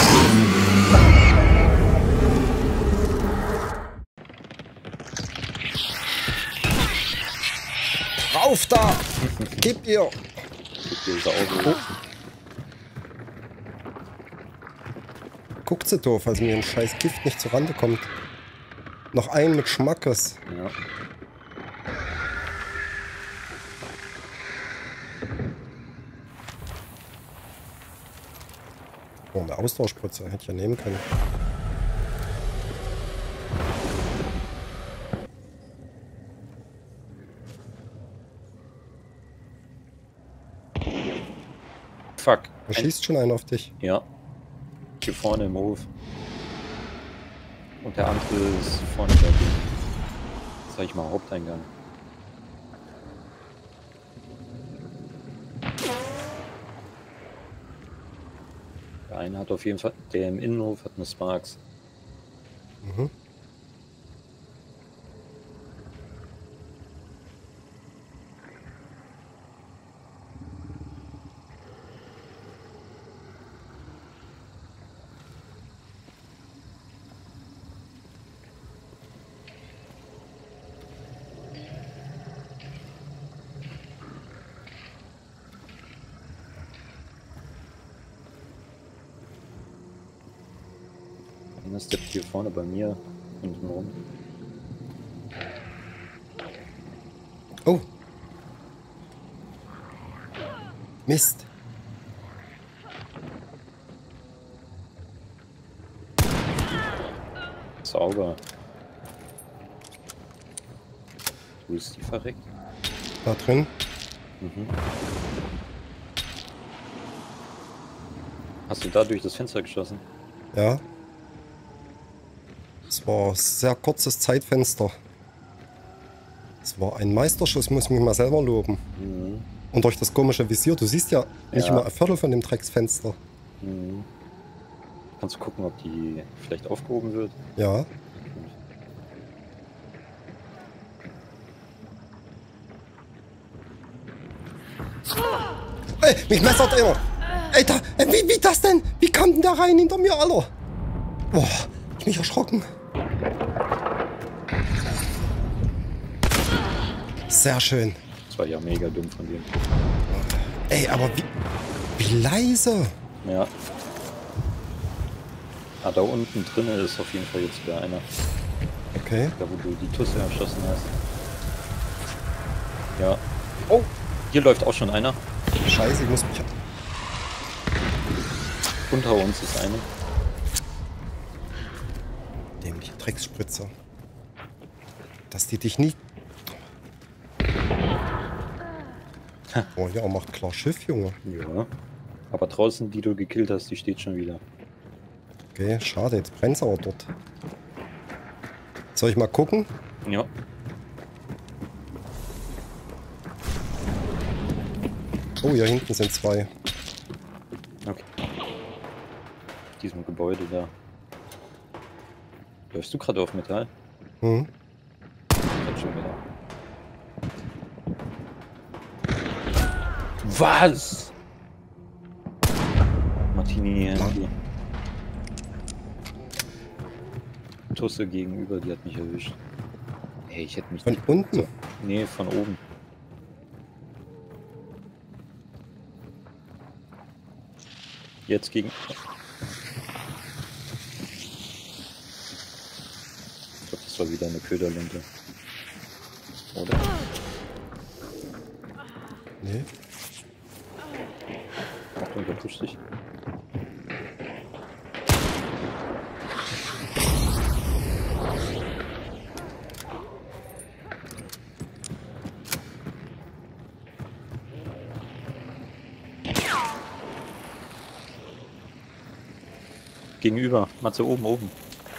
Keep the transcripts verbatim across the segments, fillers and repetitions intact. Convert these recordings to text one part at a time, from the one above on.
Rauf da! Gib ihr! Gib ihr das Auto. Oh. Guckt sie doof, also mir ein scheiß Gift nicht zur Rande kommt. Noch einen mit Schmackes. Ja. Oh, eine Austauschspritze. Hätte ich ja nehmen können. Fuck. Da schießt schon einer auf dich. Ja. Hier vorne im Hof. Und der andere ist vorne bei dir. Sag ich mal Haupteingang. Der eine hat auf jeden Fall, der im Innenhof hat eine Sparks. Mhm. Dann ist der hier vorne bei mir hinten rum. Oh. Mist. Sauber. Wo ist die verreckt? Da drin. Mhm. Hast du da durch das Fenster geschossen? Ja. Es war ein sehr kurzes Zeitfenster. Es war ein Meisterschuss, muss ich mich mal selber loben. Mhm. Und durch das komische Visier, du siehst ja nicht Ja. mal ein Viertel von dem Drecksfenster. Mhm. Kannst du gucken, ob die vielleicht aufgehoben wird? Ja. Ey, mich messert einer! Ey, da, ey, wie, wie das denn? Wie kam denn der rein hinter mir, Alter? Boah, ich mich erschrocken. Sehr schön. Das war ja mega dumm von dem. Ey, aber wie, wie leise. Ja. Ah, da unten drinnen ist auf jeden Fall jetzt wieder einer. Okay. Da, wo du die Tusse erschossen hast. Ja. Oh, hier läuft auch schon einer. Scheiße, ich muss mich... Unter uns ist einer. Dämliche Drecksspritzer. Dass die dich nie... Oh ja, macht klar Schiff, Junge. Ja. Aber draußen, die du gekillt hast, die steht schon wieder. Okay, schade, jetzt brennt's aber dort. Soll ich mal gucken? Ja. Oh, hier hinten sind zwei. Okay. Diesem Gebäude da. Läufst du gerade auf Metall? Hm. Ich schon wieder. Was? Martini Handy. Tusse gegenüber, die hat mich erwischt. Hey, ich hätte mich Von nicht... unten? So. Nee, von oben. Jetzt gegen... Ich glaube, das war wieder eine Köderlinte. Oder? Nee. Achtung, der pusht dich. Gegenüber, Matze, oben, oben.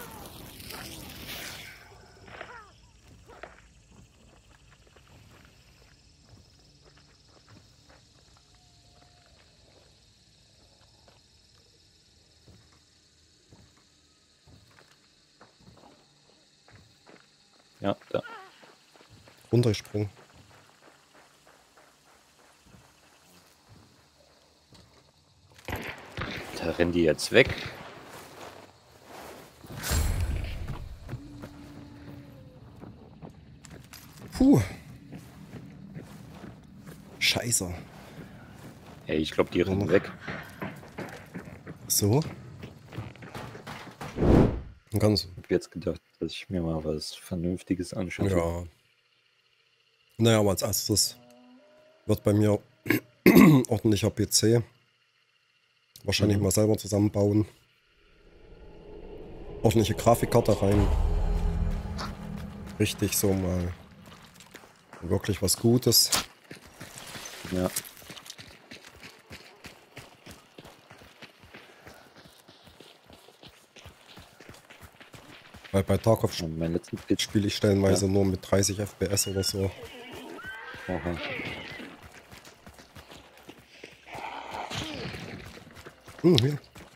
Ja, da. Runtergesprungen. Da rennen die jetzt weg. Puh. Scheiße. Ey, ich glaube, die rennen weg. So. Ganz. Ich hab jetzt gedacht, dass ich mir mal was Vernünftiges anschaffe. Ja. Naja, aber als erstes wird bei mir ordentlicher P C. Wahrscheinlich Mhm. mal selber zusammenbauen. Ordentliche Grafikkarte rein. Richtig so mal wirklich was Gutes. Ja. Weil bei Tarkov Und mein letzten Pitch. spiele ich stellenweise ja. nur mit dreißig F P S oder so. Aha. Hm, hier.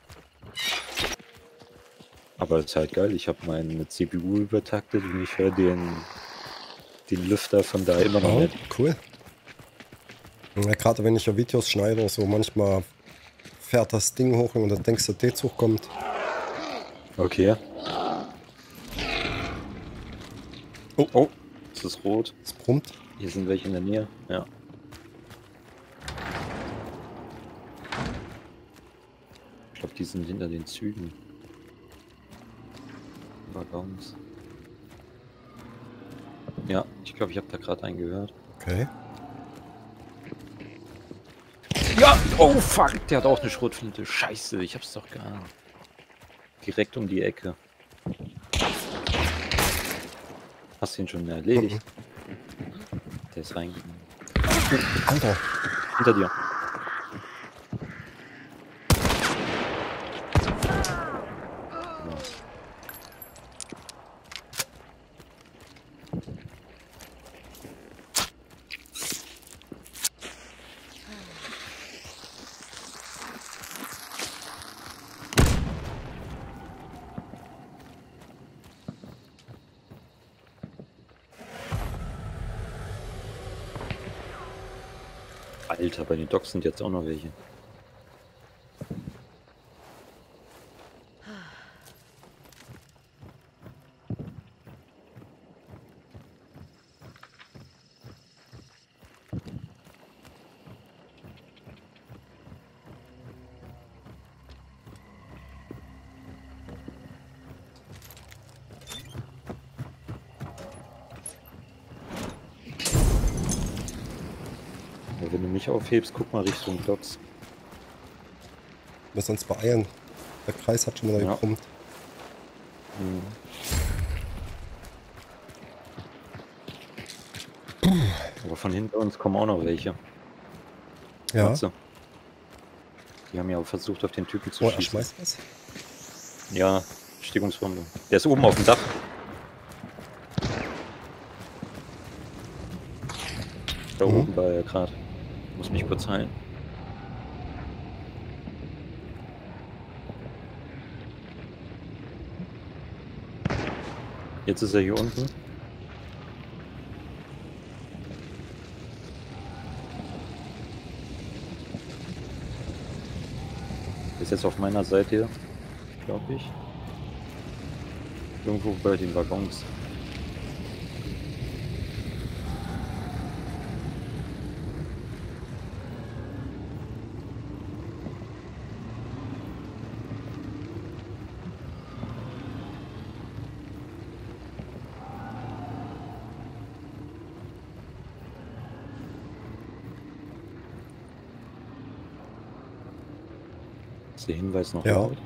Aber es ist halt geil, ich habe meine C P U übertaktet und ich höre den, den Lüfter von da immer noch Oh, nicht. cool. Ja, gerade wenn ich ja Videos schneide, so manchmal fährt das Ding hoch und dann denkst du, der D-Zug kommt. Okay. Oh, oh, es ist rot. Es brummt. Hier sind welche in der Nähe, ja. Ich glaube, die sind hinter den Zügen. Waggons. Ja, ich glaube, ich habe da gerade einen gehört. Okay. Ja! Oh fuck! Der hat auch eine Schrotflinte. Scheiße, ich hab's doch geahnt. Direkt um die Ecke. Hast du ihn schon erledigt? Mhm. Der ist reingegangen. Alter! Hinter dir. Alter, bei den Docks sind jetzt auch noch welche. Wenn du mich aufhebst, guck mal Richtung Docks. Wir müssen uns beeilen. Der Kreis hat schon wieder Ja. gekrummt. Mhm. Aber von hinter uns kommen auch noch welche. Ja. Warte. Die haben ja auch versucht, auf den Typen zu Oh, er schießen. schmeißt was. Ja, Stickungsbombe. Der ist oben auf dem Dach. Da Mhm. oben war er gerade. Muss mich kurz heilen. Jetzt ist er hier unten. Ist jetzt auf meiner Seite, glaube ich. Irgendwo bei den Waggons. Ist der Hinweis noch Ja. laut?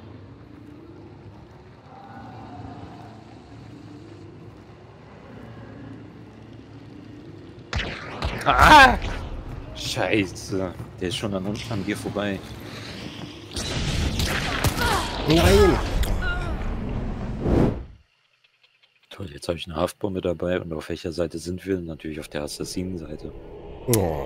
Ah! Scheiße, der ist schon an uns, an dir vorbei. Nein! Toll, jetzt habe ich eine Haftbombe dabei und auf welcher Seite sind wir? Natürlich auf der Assassinen-Seite. Oh.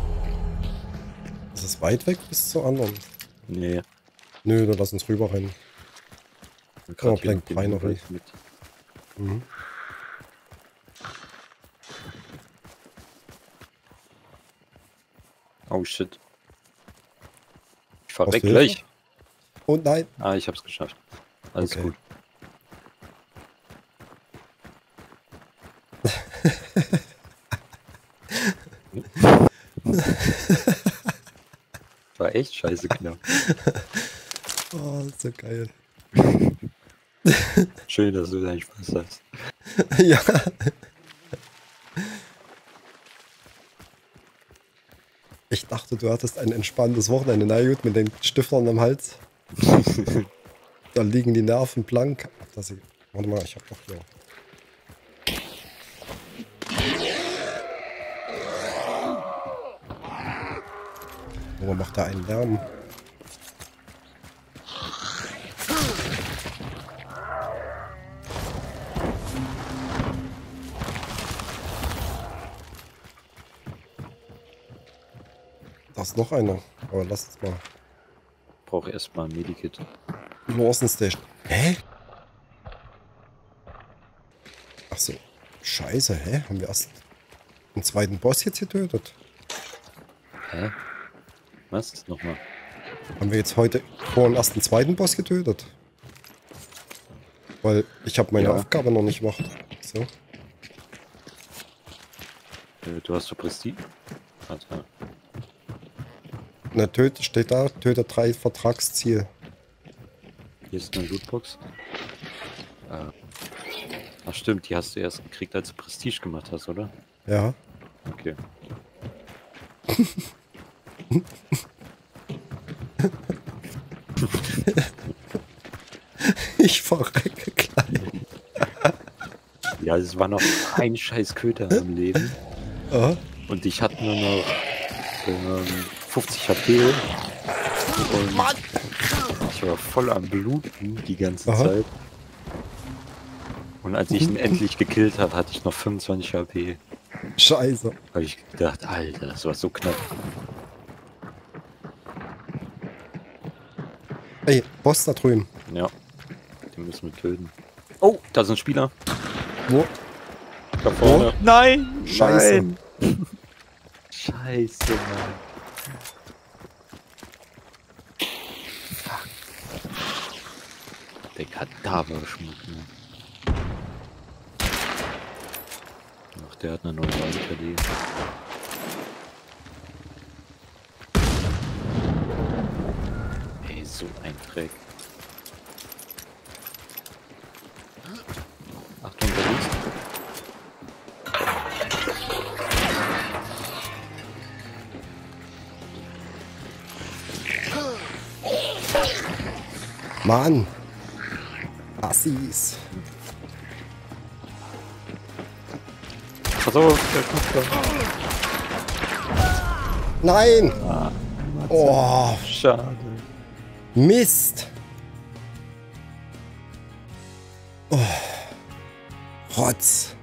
Ist es weit weg bis zur anderen? Nee. Nö, dann lass uns rüber rennen. Oh, Blank Primary. Mit. Mhm. Oh shit. Ich fahr Brauchst weg du gleich. Hilfe? Oh nein! Ah, ich hab's geschafft. Alles Okay. gut. echt scheiße knapp. Oh, ist so geil. Schön, dass du deinen Spaß hast. Ja. Ich dachte, du hattest ein entspanntes Wochenende. Na gut, mit den Stiftern am Hals. Da liegen die Nerven blank. Das ich, warte mal, ich hab doch hier. Wo macht da einen Lärm? Da ist noch einer. Aber lass es mal. Ich brauche erstmal ein Medikit. Lawson Station. Hä? Ach so. Scheiße, hä? Haben wir erst einen zweiten Boss jetzt getötet? Hä? Was? Nochmal. Haben wir jetzt heute vorhin erst einen zweiten Boss getötet? Weil ich habe meine Ja. Aufgabe noch nicht gemacht. So. Äh, Du hast so Prestige? Warte. Na, töte, steht da, töte drei Vertragsziel. Hier ist eine Lootbox. Äh. Ach stimmt, die hast du erst gekriegt, als du Prestige gemacht hast, oder? Ja. Okay. Ich verrecke gleich. Ja, es war noch ein scheiß Köter am Leben. Aha. Und ich hatte nur noch ähm, fünfzig H P. Und ich war voll am Bluten die ganze Aha. Zeit. Und als ich ihn endlich gekillt habe, hatte ich noch fünfundzwanzig H P. Scheiße. Habe ich gedacht, Alter, das war so knapp. Ey, Boss da drüben. Ja, den müssen wir töten. Oh, da sind Spieler. Wo? Da vorne. Nein! Scheiße. Nein. Scheiße, Mann. Fuck. Der Kadaverschmuck, ne? Ach, der hat eine neue K D. Ey, so ein Dreck. Achtung, da links. Mann. Assis. Pass auf, der kommt da. Nein. Ah, Oh, schade. Mist. Oh. Rotz.